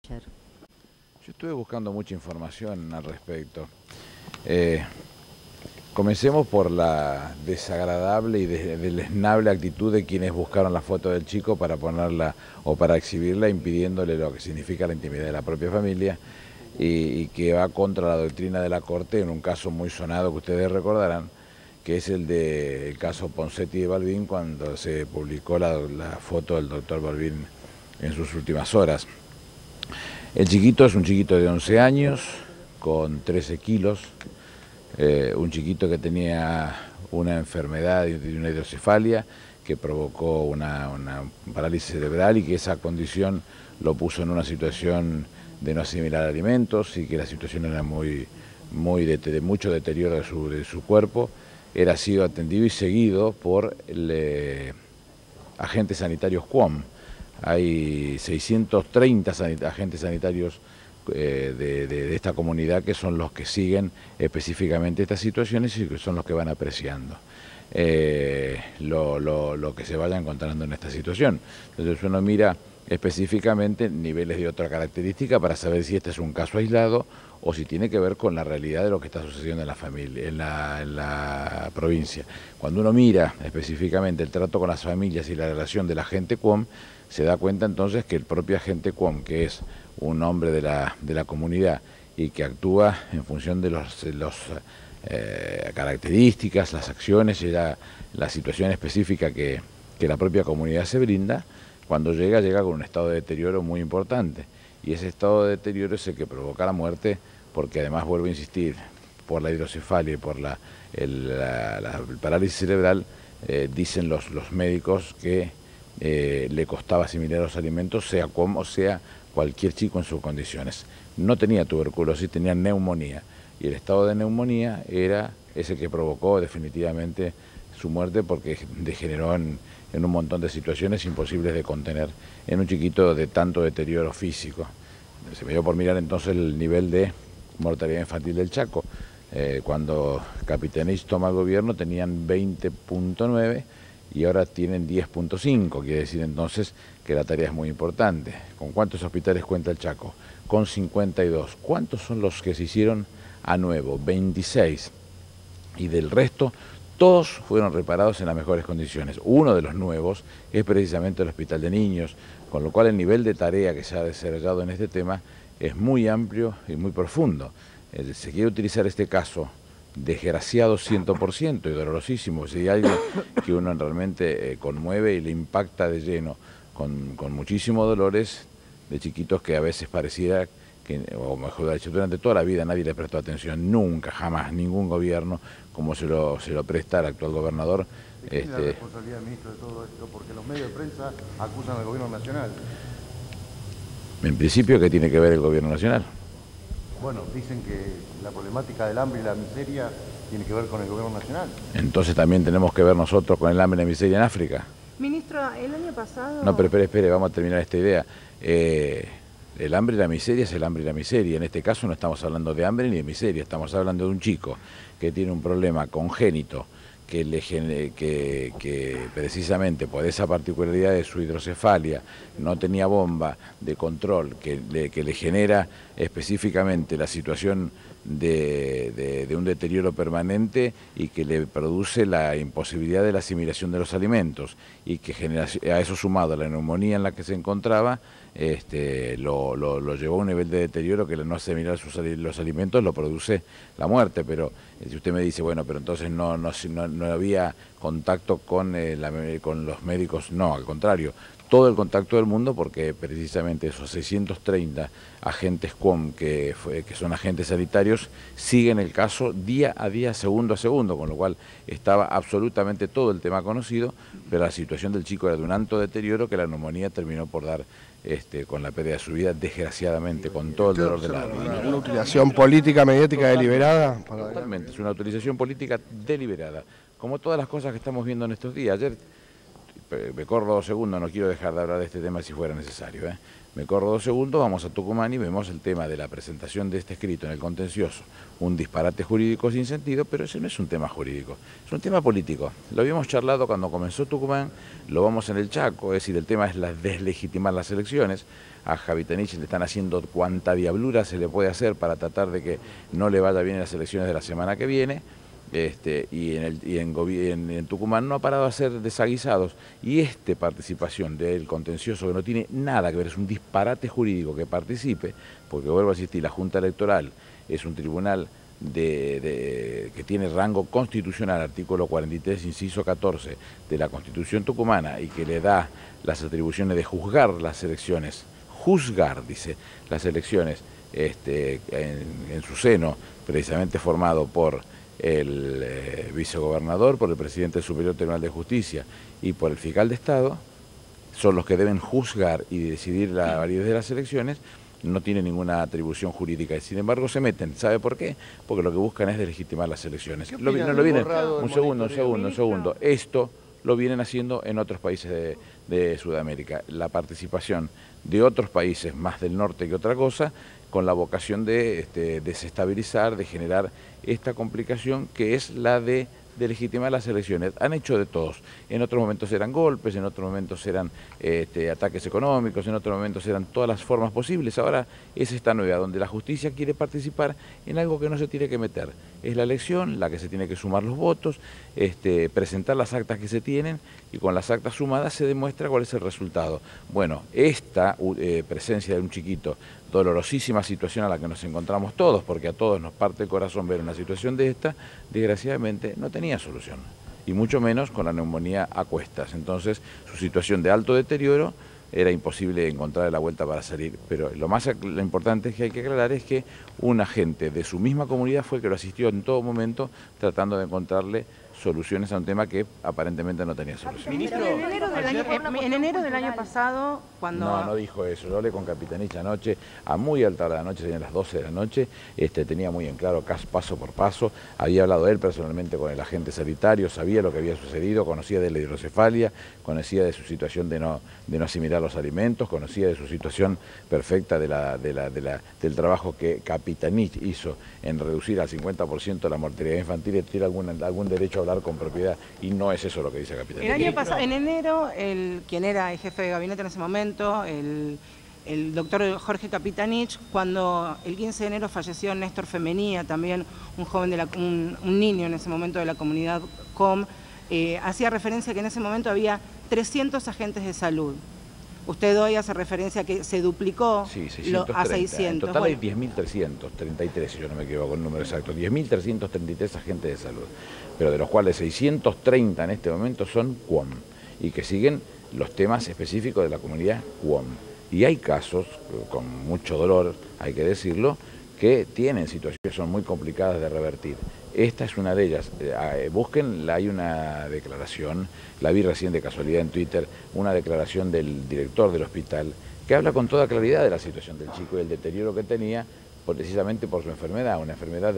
Ayer. Yo estuve buscando mucha información al respecto. Comencemos por la desagradable y deleznable actitud de quienes buscaron la foto del chico para ponerla o para exhibirla, impidiéndole lo que significa la intimidad de la propia familia y que va contra la doctrina de la Corte en un caso muy sonado que ustedes recordarán, que es el caso Ponseti de Balbín, cuando se publicó la foto del doctor Balbín en sus últimas horas. El chiquito es un chiquito de 11 años, con 13 kilos, un chiquito que tenía una enfermedad y una hidrocefalia que provocó una parálisis cerebral y que esa condición lo puso en una situación de no asimilar alimentos y que la situación era de mucho deterioro de su cuerpo. Era sido atendido y seguido por agentes sanitarios QOM. Hay 630 agentes sanitarios de esta comunidad que son los que siguen específicamente estas situaciones y que son los que van apreciando lo que se vaya encontrando en esta situación. Entonces uno mira específicamente niveles de otra característica para saber si este es un caso aislado o si tiene que ver con la realidad de lo que está sucediendo en la familia, en la provincia. Cuando uno mira específicamente el trato con las familias y la relación de la agente QOM, se da cuenta entonces que el propio agente QOM, que es un hombre de la comunidad y que actúa en función de las características, las acciones y la situación específica que la propia comunidad se brinda, cuando llega con un estado de deterioro muy importante. Y ese estado de deterioro es el que provoca la muerte, porque además, vuelvo a insistir, por la hidrocefalia y por la parálisis cerebral, dicen los médicos que le costaba asimilar los alimentos, sea como sea cualquier chico en sus condiciones. No tenía tuberculosis, tenía neumonía, y el estado de neumonía era ese que provocó definitivamente su muerte, porque degeneró en un montón de situaciones imposibles de contener en un chiquito de tanto deterioro físico. Se me dio por mirar entonces el nivel de mortalidad infantil del Chaco. Cuando Capitanich toma el gobierno tenían 20.9 y ahora tienen 10.5, quiere decir entonces que la tarea es muy importante. ¿Con cuántos hospitales cuenta el Chaco? Con 52. ¿Cuántos son los que se hicieron a nuevo? 26. Y del resto, todos fueron reparados en las mejores condiciones. Uno de los nuevos es precisamente el Hospital de Niños, con lo cual el nivel de tarea que se ha desarrollado en este tema es muy amplio y muy profundo. Se quiere utilizar este caso desgraciado 100% y dolorosísimo, si hay algo que uno realmente conmueve y le impacta de lleno con muchísimos dolores de chiquitos que a veces pareciera que, o mejor dicho, durante toda la vida nadie le prestó atención, nunca, jamás, ningún gobierno como se lo presta al actual gobernador. ¿Cuál es la responsabilidad, ministro, de todo esto? Porque los medios de prensa acusan al gobierno nacional. En principio, ¿qué tiene que ver el gobierno nacional? Bueno, dicen que la problemática del hambre y la miseria tiene que ver con el gobierno nacional. Entonces también tenemos que ver nosotros con el hambre y la miseria en África. Ministro, el año pasado... No, pero espere, vamos a terminar esta idea. El hambre y la miseria es el hambre y la miseria. En este caso no estamos hablando de hambre ni de miseria, estamos hablando de un chico que tiene un problema congénito que precisamente por esa particularidad de su hidrocefalia no tenía bomba de control, que le genera específicamente la situación de un deterioro permanente y que le produce la imposibilidad de la asimilación de los alimentos, y que genera, a eso sumado a la neumonía en la que se encontraba, lo llevó a un nivel de deterioro que al no asimilar los alimentos lo produce la muerte. Pero si usted me dice, bueno, pero entonces no había contacto con los médicos, no, al contrario, todo el contacto del mundo, porque precisamente esos 630 agentes QOM que son agentes sanitarios siguen el caso día a día, segundo a segundo, con lo cual estaba absolutamente todo el tema conocido, pero la situación del chico era de un alto deterioro que la neumonía terminó por dar con la pérdida de su vida, desgraciadamente, con todo el dolor del alma. ¿Una utilización política, mediática deliberada? Totalmente, es una utilización política deliberada, como todas las cosas que estamos viendo en estos días. Ayer me corro 2 segundos, no quiero dejar de hablar de este tema si fuera necesario, me corro 2 segundos, vamos a Tucumán y vemos el tema de la presentación de este escrito en el contencioso, un disparate jurídico sin sentido, pero ese no es un tema jurídico, es un tema político. Lo habíamos charlado cuando comenzó Tucumán, lo vamos en el Chaco, es decir, el tema es deslegitimar las elecciones. A Capitanich le están haciendo cuanta diablura se le puede hacer para tratar de que no le vaya bien en las elecciones de la semana que viene. Y en Tucumán no ha parado de hacer desaguisados, y participación del contencioso, que no tiene nada que ver, es un disparate jurídico que participe, porque vuelvo a insistir, la Junta Electoral es un tribunal que tiene rango constitucional, artículo 43, inciso 14 de la Constitución tucumana, y que le da las atribuciones de juzgar las elecciones, dice, las elecciones en su seno, precisamente formado por el vicegobernador, por el presidente del Superior Tribunal de Justicia y por el fiscal de Estado, son los que deben juzgar y decidir la validez de las elecciones. No tiene ninguna atribución jurídica y sin embargo se meten. ¿Sabe por qué? Porque lo que buscan es deslegitimar las elecciones. Un segundo. Esto lo vienen haciendo en otros países de Sudamérica. La participación de otros países más del norte que otra cosa, con la vocación de desestabilizar, de generar esta complicación que es la de legitimar las elecciones. Han hecho de todos. En otros momentos eran golpes, en otros momentos eran ataques económicos, en otros momentos eran todas las formas posibles. Ahora es esta nueva, donde la justicia quiere participar en algo que no se tiene que meter. Es la elección, la que se tiene que sumar los votos, presentar las actas que se tienen, y con las actas sumadas se demuestra cuál es el resultado. Bueno, esta presencia de un chiquito, dolorosísima situación a la que nos encontramos todos, porque a todos nos parte el corazón ver una situación de esta, desgraciadamente no tenía solución, y mucho menos con la neumonía a cuestas. Entonces, su situación de alto deterioro era imposible encontrarle la vuelta para salir, pero lo importante que hay que aclarar es que un agente de su misma comunidad fue el que lo asistió en todo momento, tratando de encontrarle soluciones a un tema que aparentemente no tenía solución. Ministro, en enero del año pasado, cuando... No dijo eso. Yo hablé con Capitanich anoche, a muy alta hora de la noche, serían las 12 de la noche, tenía muy en claro paso por paso, había hablado él personalmente con el agente sanitario, sabía lo que había sucedido, conocía de la hidrocefalia, conocía de su situación de no asimilar los alimentos, conocía de su situación perfecta del trabajo que Capitanich hizo en reducir al 50% la mortalidad infantil, y tiene algún derecho a hablar con propiedad, y no es eso lo que dice Capitanich. El año pasado, en enero, quien era el jefe de gabinete en ese momento, el doctor Jorge Capitanich, cuando el 15 de enero falleció Néstor Femenía, también un joven, un niño en ese momento de la comunidad COM, hacía referencia que en ese momento había 300 agentes de salud. Usted hoy hace referencia a que se duplicó sí, a 600. En total hay 10.333, si yo no me equivoco, el número exacto, 10.333 agentes de salud, pero de los cuales 630 en este momento son QOM, y que siguen los temas específicos de la comunidad QOM. Y hay casos, con mucho dolor, hay que decirlo, que tienen situaciones que son muy complicadas de revertir. Esta es una de ellas. Búsquenla, hay una declaración, la vi recién de casualidad en Twitter, una declaración del director del hospital, que habla con toda claridad de la situación del chico y el deterioro que tenía, precisamente por su enfermedad, una enfermedad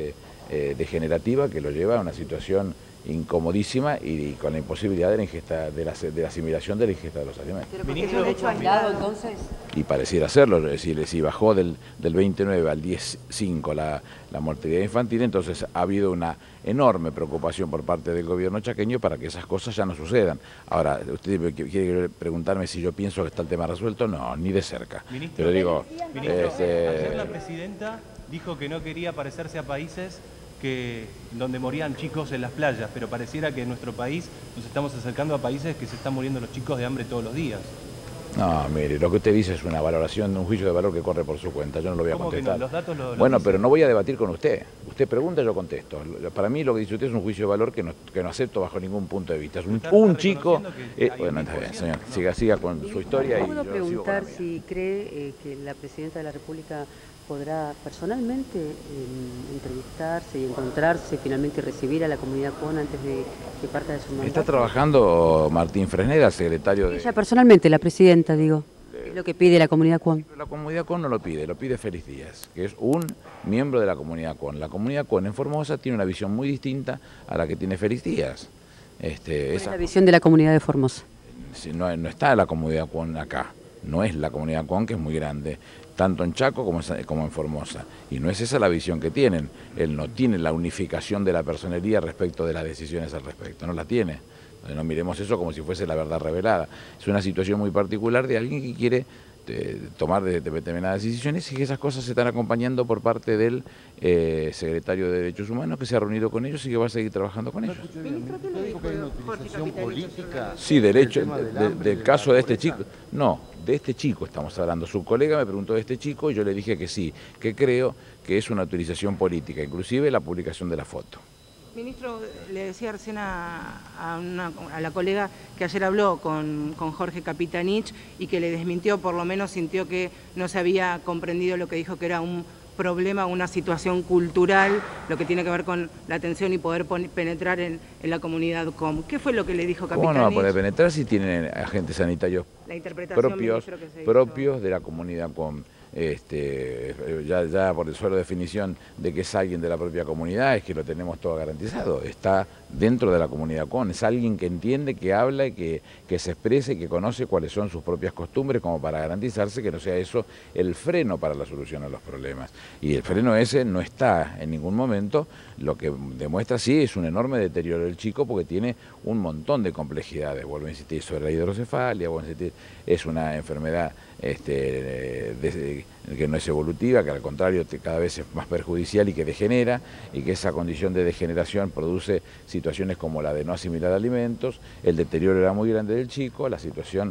degenerativa que lo lleva a una situación incomodísima y con la imposibilidad de la ingesta, de la asimilación de la ingesta de los alimentos. ¿Pero porque es un hecho aislado entonces? Y pareciera hacerlo, es decir, si bajó del 29 al 10,5 la mortalidad infantil, entonces ha habido una enorme preocupación por parte del gobierno chaqueño para que esas cosas ya no sucedan. Ahora, ¿usted quiere preguntarme si yo pienso que está el tema resuelto? No, ni de cerca. Ministro, pero digo, ayer la presidenta dijo que no quería parecerse a países donde morían chicos en las playas, pero pareciera que en nuestro país nos estamos acercando a países que se están muriendo los chicos de hambre todos los días. No, mire, lo que usted dice es una valoración, un juicio de valor que corre por su cuenta, yo no lo voy a contestar. Que no? Los datos lo bueno, dicen. Pero no voy a debatir con usted. Usted pregunta, yo contesto. Para mí lo que dice usted es un juicio de valor que no acepto bajo ningún punto de vista. Es un chico... bueno, está bien, señor, siga con su historia. ¿Puedo preguntar si cree que la Presidenta de la República podrá personalmente entrevistarse y encontrarse finalmente y recibir a la comunidad CON antes de que parta de su mandato? Está trabajando Martín Fresneda, secretario de... Ella personalmente, la Presidenta, digo, es lo que pide la comunidad CON. La comunidad CON no lo pide Félix Díaz, que es un miembro de la comunidad CON. La comunidad CON en Formosa tiene una visión muy distinta a la que tiene Félix Díaz. ¿Cuál es la visión de la comunidad de Formosa? no está la comunidad Cuon acá, no es la comunidad Cuon, que es muy grande, tanto en Chaco como en Formosa, y no es esa la visión que tienen. Él no tiene la unificación de la personería respecto de las decisiones al respecto, no la tiene. No miremos eso como si fuese la verdad revelada. Es una situación muy particular de alguien que quiere tomar determinadas decisiones y que esas cosas se están acompañando por parte del secretario de Derechos Humanos, que se ha reunido con ellos y que va a seguir trabajando con ellos. Ministro, ¿qué le dijo Jorge Capitanich? Sí, del caso de este chico. No, de este chico estamos hablando. Su colega me preguntó de este chico y yo le dije que sí, que creo que es una utilización política, inclusive la publicación de la foto. Ministro, le decía recién a la colega que ayer habló con Jorge Capitanich y que le desmintió, por lo menos sintió que no se había comprendido lo que dijo, que era un problema, una situación cultural, lo que tiene que ver con la atención y poder penetrar en la comunidad COM. ¿Qué fue lo que le dijo Capitanich? ¿Cómo no va a poder penetrar si tienen agentes sanitarios propios de la comunidad COM? Ya por el suelo definición de que es alguien de la propia comunidad, es que lo tenemos todo garantizado, está dentro de la comunidad CON, es alguien que entiende, que habla, y que se expresa y que conoce cuáles son sus propias costumbres, como para garantizarse que no sea eso el freno para la solución a los problemas. Y el freno ese no está en ningún momento, lo que demuestra sí es un enorme deterioro del chico, porque tiene un montón de complejidades. Vuelvo a insistir sobre la hidrocefalia, vuelvo a insistir, es una enfermedad que no es evolutiva, que al contrario cada vez es más perjudicial y que degenera, y que esa condición de degeneración produce situaciones como la de no asimilar alimentos. El deterioro era muy grande del chico, la situación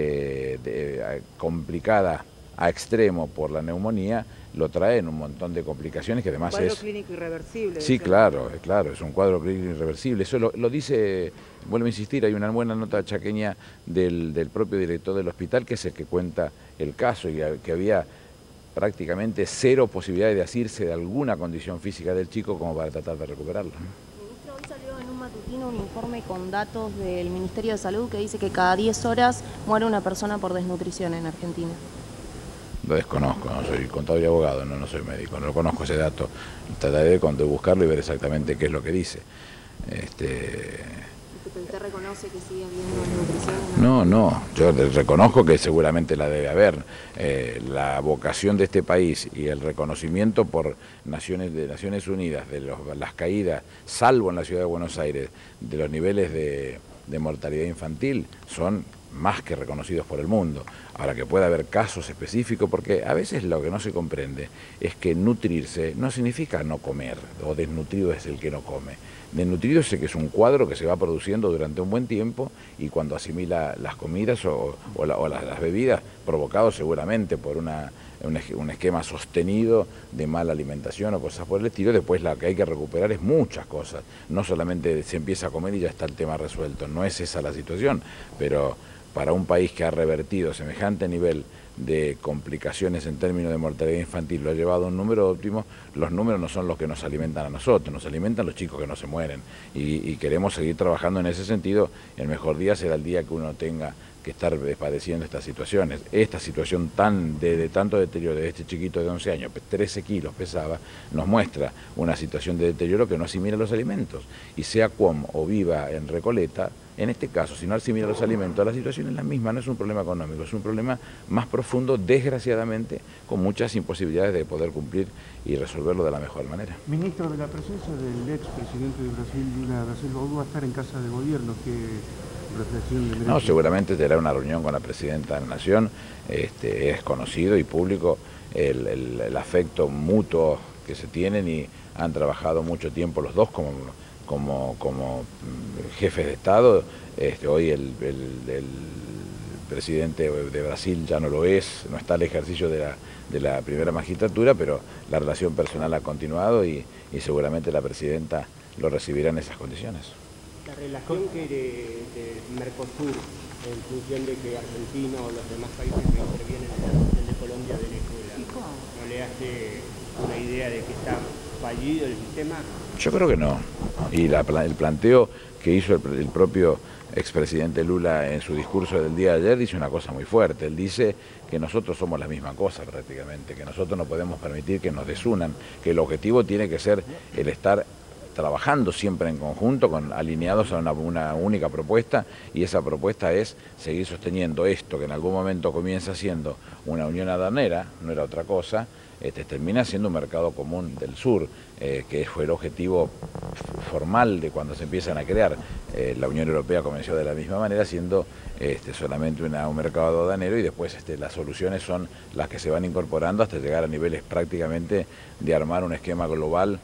complicada a extremo por la neumonía lo trae en un montón de complicaciones que además cuadro clínico irreversible. Sí, claro, es un cuadro clínico irreversible. Eso lo dice, vuelvo a insistir, hay una buena nota chaqueña del propio director del hospital, que es el que cuenta el caso, y que había prácticamente cero posibilidades de asirse de alguna condición física del chico como para tratar de recuperarlo. Ministro, hoy salió en un matutino un informe con datos del Ministerio de Salud que dice que cada 10 horas muere una persona por desnutrición en Argentina. Lo desconozco, no soy contador y abogado, no soy médico, no conozco ese dato. Trataré de buscarlo y ver exactamente qué es lo que dice. ¿Usted reconoce que sigue habiendo desnutrición? No, yo reconozco que seguramente la debe haber. La vocación de este país y el reconocimiento por Naciones Unidas de las caídas, salvo en la ciudad de Buenos Aires, de los niveles de mortalidad infantil, son más que reconocidos por el mundo. Ahora, que pueda haber casos específicos, porque a veces lo que no se comprende es que nutrirse no significa no comer, o desnutrido es el que no come. Desnutrido es que es un cuadro que se va produciendo durante un buen tiempo, y cuando asimila las comidas o las bebidas, provocado seguramente por un esquema sostenido de mala alimentación o cosas por el estilo, después lo que hay que recuperar es muchas cosas. No solamente se empieza a comer y ya está el tema resuelto, no es esa la situación, pero para un país que ha revertido semejante nivel de complicaciones en términos de mortalidad infantil, lo ha llevado a un número óptimo. Los números no son los que nos alimentan a nosotros, nos alimentan los chicos que no se mueren, y queremos seguir trabajando en ese sentido. El mejor día será el día que uno tenga que estar padeciendo estas situaciones. Esta situación de tanto deterioro de este chiquito de 11 años, 13 kilos pesaba, nos muestra una situación de deterioro que no asimila los alimentos, y sea Cuom o viva en Recoleta, en este caso, si no asimila los alimentos, la situación es la misma, no es un problema económico, es un problema más profundo, desgraciadamente, con muchas imposibilidades de poder cumplir y resolverlo de la mejor manera. Ministro, de la presencia del expresidente de Brasil, Lula da Silva, va a estar en Casa de Gobierno, ¿qué reflexión de derecho? No, seguramente tendrá una reunión con la Presidenta de la Nación. Es conocido y público el afecto mutuo que se tienen, y han trabajado mucho tiempo los dos como jefes de Estado. Hoy el presidente de Brasil ya no lo es, no está al ejercicio de la primera magistratura, pero la relación personal ha continuado, y seguramente la Presidenta lo recibirá en esas condiciones. La relación que de Mercosur, en función de que Argentina o los demás países que intervienen en la relación de Colombia, Venezuela, ¿no le hace una idea de que está fallido el sistema? Yo creo que no. Y el planteo que hizo el propio expresidente Lula en su discurso del día de ayer dice una cosa muy fuerte. Él dice que nosotros somos la misma cosa prácticamente, que nosotros no podemos permitir que nos desunan, que el objetivo tiene que ser el estar trabajando siempre en conjunto, alineados a una única propuesta, y esa propuesta es seguir sosteniendo esto, que en algún momento comienza siendo una unión aduanera, no era otra cosa, termina siendo un mercado común del sur, que fue el objetivo formal de cuando se empiezan a crear. La Unión Europea comenzó de la misma manera, siendo solamente un mercado aduanero, y después las soluciones son las que se van incorporando hasta llegar a niveles prácticamente de armar un esquema global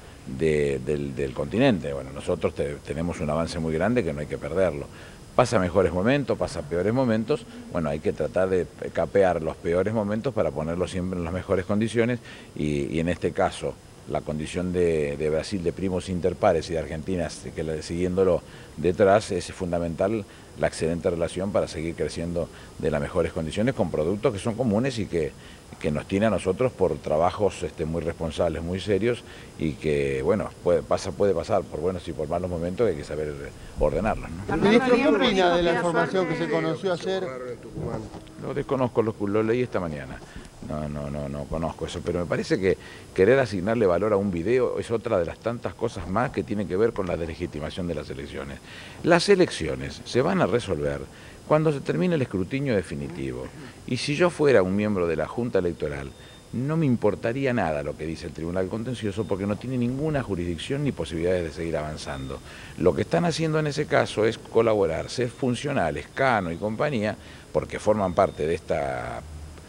del continente. Bueno, nosotros tenemos un avance muy grande que no hay que perderlo. Pasa mejores momentos, pasa peores momentos, bueno, hay que tratar de capear los peores momentos para ponerlos siempre en las mejores condiciones, y en este caso la condición de Brasil de primos interpares y de Argentina siguiéndolo detrás, es fundamental la excelente relación para seguir creciendo de las mejores condiciones con productos que son comunes y que nos tiene a nosotros por trabajos muy responsables, muy serios, y que, bueno, puede pasar por buenos y por malos momentos, que hay que saber ordenarlos, ¿no? Ministro, ¿qué opina de la información que se conoció ayer? Lo desconozco, lo leí esta mañana. No conozco eso, pero me parece que querer asignarle valor a un video es otra de las tantas cosas más que tienen que ver con la deslegitimación de las elecciones. Las elecciones se van a resolver cuando se termine el escrutinio definitivo. Y si yo fuera un miembro de la Junta Electoral, no me importaría nada lo que dice el Tribunal Contencioso, porque no tiene ninguna jurisdicción ni posibilidades de seguir avanzando. Lo que están haciendo en ese caso es colaborar, ser funcionales, Cano y compañía, porque forman parte de esta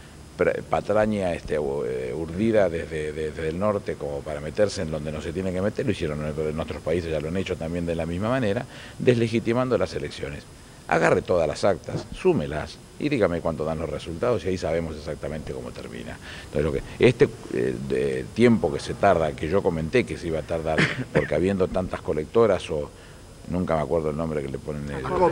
patraña urdida desde el norte como para meterse en donde no se tiene que meter. Lo hicieron en otros países, ya lo han hecho también de la misma manera, deslegitimando las elecciones. Agarre todas las actas, súmelas y dígame cuánto dan los resultados, y ahí sabemos exactamente cómo termina. Entonces, tiempo que se tarda, que yo comenté que se iba a tardar, porque habiendo tantas colectoras, o nunca me acuerdo el nombre que le ponen,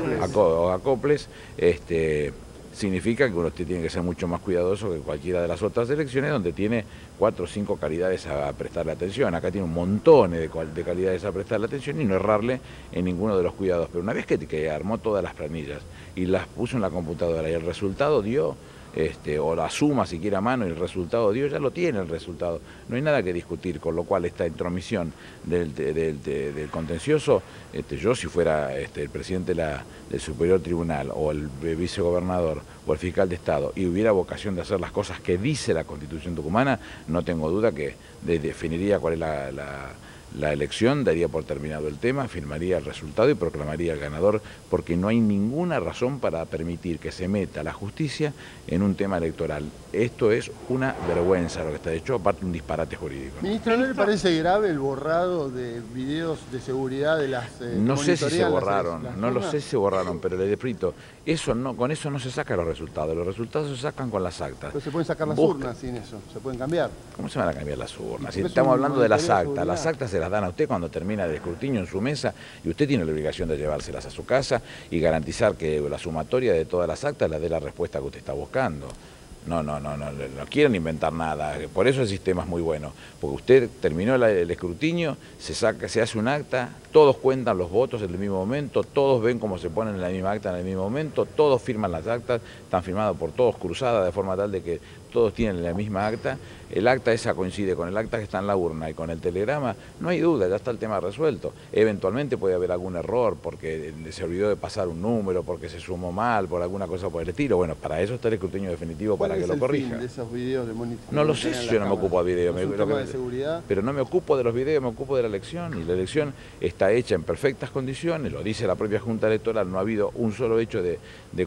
acoples, significa que uno tiene que ser mucho más cuidadoso que cualquiera de las otras elecciones, donde tiene 4 o 5 calidades a prestarle atención. Acá tiene un montón de calidades a prestarle atención y no errarle en ninguno de los cuidados. Pero una vez que armó todas las planillas y las puso en la computadora y el resultado dio, o la suma si quiere a mano y el resultado dio, ya lo tiene el resultado. No hay nada que discutir, con lo cual esta intromisión del contencioso, yo si fuera el presidente del Superior Tribunal o el vicegobernador o el fiscal de Estado y hubiera vocación de hacer las cosas que dice la Constitución tucumana, no tengo duda que definiría cuál es la elección, daría por terminado el tema, firmaría el resultado y proclamaría el ganador, porque no hay ninguna razón para permitir que se meta la justicia en un tema electoral. Esto es una vergüenza lo que está hecho, aparte un disparate jurídico. Ministro, ¿no le parece grave el borrado de videos de seguridad de las no sé si se borraron, no lo sé si se borraron, pero le repito, con eso no se sacan los resultados se sacan con las actas. Pero se pueden sacar las urnas sin eso, se pueden cambiar. ¿Cómo se van a cambiar las urnas? Si estamos hablando de las actas se las dan a usted cuando termina el escrutinio en su mesa, y usted tiene la obligación de llevárselas a su casa y garantizar que la sumatoria de todas las actas le dé la respuesta que usted está buscando. No quieren inventar nada, por eso el sistema es muy bueno, porque usted terminó el escrutinio, se hace un acta, todos cuentan los votos en el mismo momento, todos ven cómo se ponen en la misma acta en el mismo momento, todos firman las actas, están firmadas por todos cruzadas de forma tal de que todos tienen la misma acta, el acta esa coincide con el acta que está en la urna y con el telegrama, no hay duda, ya está el tema resuelto. Eventualmente puede haber algún error porque se olvidó de pasar un número, porque se sumó mal, por alguna cosa por el estilo. Bueno, para eso está el escrutinio definitivo, para que lo corrija. ¿Cuál es el fin de esos videos de monitoring? No lo sé si yo no me ocupo de video. ¿De seguridad? Pero no me ocupo de los videos, me ocupo de la elección, y la elección está hecha en perfectas condiciones, lo dice la propia Junta Electoral, no ha habido un solo hecho de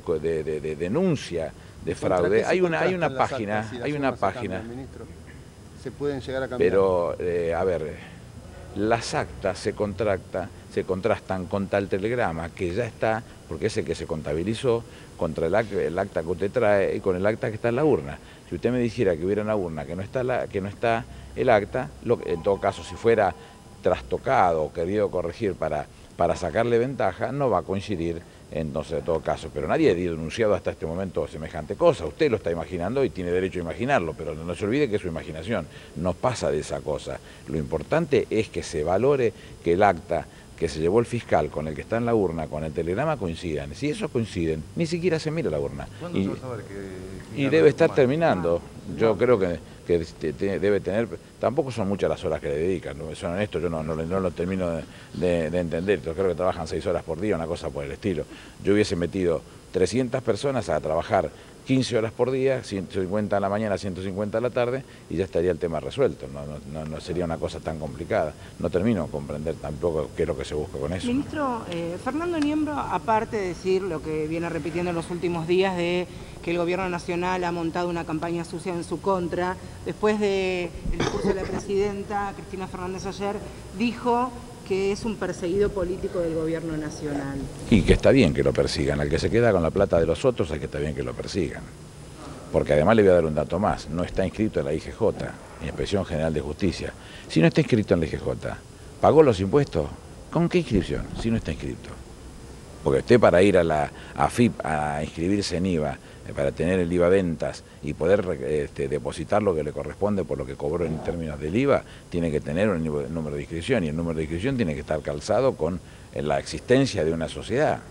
denuncia de fraude. Hay una página, Ministro, se pueden llegar a cambiar. Pero, a ver, las actas se contrastan con tal telegrama que ya está, porque es el que se contabilizó, contra el acta que usted trae y con el acta que está en la urna. Si usted me dijera que hubiera una urna que no está el acta, en todo caso, si fuera trastocado o querido corregir para sacarle ventaja, no va a coincidir entonces en todo caso. Pero nadie ha denunciado hasta este momento semejante cosa. Usted lo está imaginando y tiene derecho a imaginarlo, pero no se olvide que es su imaginación, no pasa de esa cosa. Lo importante es que se valore que el acta que se llevó el fiscal con el que está en la urna, con el telegrama, coincidan. Si esos coinciden, ni siquiera se mira la urna. ¿Cuándo se va a saber que y debe estar terminando. Yo creo que debe tener, tampoco son muchas las horas que le dedican, ¿no? Son honestos, yo no lo termino de entender. Yo creo que trabajan 6 horas por día, una cosa por el estilo. Yo hubiese metido 300 personas a trabajar 15 horas por día, 150 a la mañana, 150 a la tarde, y ya estaría el tema resuelto. No sería una cosa tan complicada. No termino de comprender tampoco qué es lo que se busca con eso. Ministro, Fernando Niembro, aparte de decir lo que viene repitiendo en los últimos días de que el gobierno nacional ha montado una campaña sucia en su contra, después del discurso de la presidenta Cristina Fernández ayer, dijo que es un perseguido político del gobierno nacional. Y que está bien que lo persigan. Al que se queda con la plata de los otros, hay que está bien que lo persigan. Porque además le voy a dar un dato más. No está inscrito en la IGJ, Inspección General de Justicia. Si no está inscrito en la IGJ, ¿pagó los impuestos? ¿Con qué inscripción? Si no está inscrito. Porque usted, para ir a la AFIP a inscribirse en IVA, para tener el IVA ventas y poder depositar lo que le corresponde por lo que cobró en términos del IVA, tiene que tener un número de inscripción, y el número de inscripción tiene que estar calzado con la existencia de una sociedad.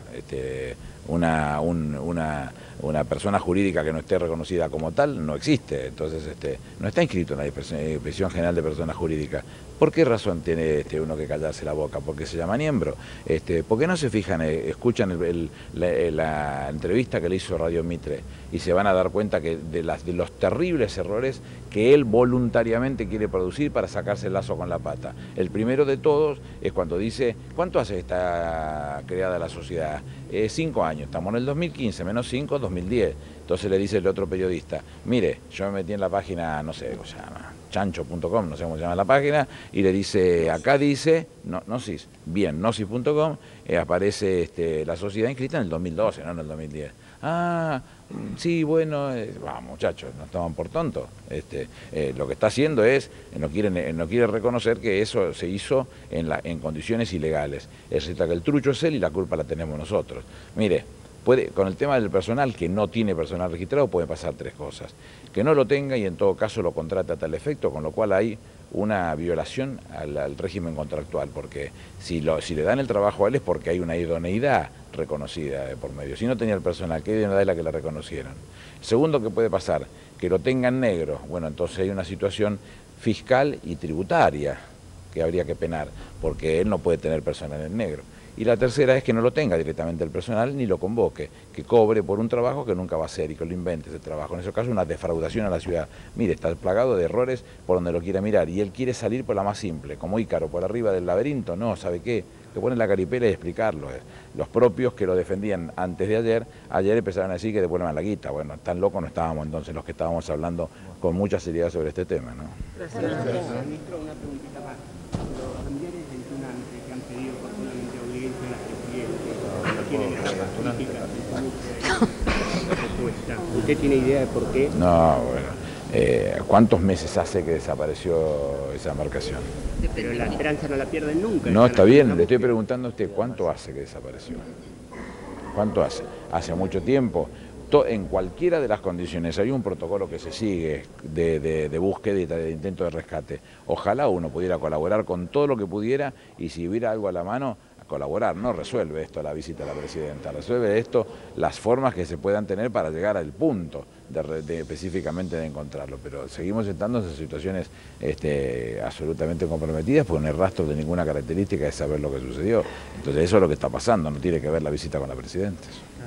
Una persona jurídica que no esté reconocida como tal no existe, entonces no está inscrito en la Inspección General de Personas Jurídicas. ¿Por qué razón tiene uno que callarse la boca? ¿Porque se llama Niembro? ¿Por qué no se fijan, escuchan la entrevista que le hizo Radio Mitre y se van a dar cuenta que de los terribles errores que él voluntariamente quiere producir para sacarse el lazo con la pata? El primero de todos es cuando dice, ¿cuánto hace que está creada la sociedad? 5 años, estamos en el 2015, menos 5, 2010. Entonces le dice el otro periodista, mire, yo me metí en la página, no sé cómo se llama, chancho.com, no sé cómo se llama la página, y le dice, acá dice, Gnosis, bien, Gnosis.com, aparece la sociedad inscrita en el 2012, no en el 2010. Ah, sí, bueno, vamos muchachos, no estaban por tontos. Lo que está haciendo es, no quiere reconocer que eso se hizo en condiciones ilegales. Resulta que el trucho es él y la culpa la tenemos nosotros. Mire, con el tema del personal, que no tiene personal registrado, puede pasar 3 cosas. Que no lo tenga y en todo caso lo contrate a tal efecto, con lo cual hay una violación al régimen contractual, porque si le dan el trabajo a él es porque hay una idoneidad reconocida por medio. Si no tenía el personal, ¿qué idoneidad es la que la reconocieron? Segundo, que puede pasar, que lo tengan negro. Bueno, entonces hay una situación fiscal y tributaria que habría que penar, porque él no puede tener personal en negro. Y la tercera es que no lo tenga directamente el personal ni lo convoque, que cobre por un trabajo que nunca va a hacer y que lo invente ese trabajo. En ese caso, una defraudación a la ciudad. Mire, está plagado de errores por donde lo quiera mirar, y él quiere salir por la más simple, como Ícaro, por arriba del laberinto. No, ¿sabe qué? Que ponen la caripela y explicarlo. Los propios que lo defendían antes de ayer empezaron a decir que devuelvan la guita. Bueno, tan locos no estábamos entonces los que estábamos hablando con mucha seriedad sobre este tema, ¿no? Gracias. Ministro, una preguntita más. Los familiares del tunante que han pedido personalmente audiencia a la presidenta, no tienen etapas políticas de propuesta. ¿Usted tiene idea de por qué? No, bueno. ¿Cuántos meses hace que desapareció esa embarcación? Pero la esperanza no la pierden nunca. No, está bien, le estoy preguntando a usted, ¿cuánto hace que desapareció? ¿Cuánto hace? Hace mucho tiempo. En cualquiera de las condiciones hay un protocolo que se sigue de búsqueda y de intento de rescate. Ojalá uno pudiera colaborar con todo lo que pudiera, y si hubiera algo a la mano, colaborar. No resuelve esto la visita a la presidenta, resuelve esto las formas que se puedan tener para llegar al punto específicamente de encontrarlo. Pero seguimos estando en situaciones absolutamente comprometidas, porque no hay rastro de ninguna característica de saber lo que sucedió. Entonces eso es lo que está pasando, no tiene que ver la visita con la presidenta.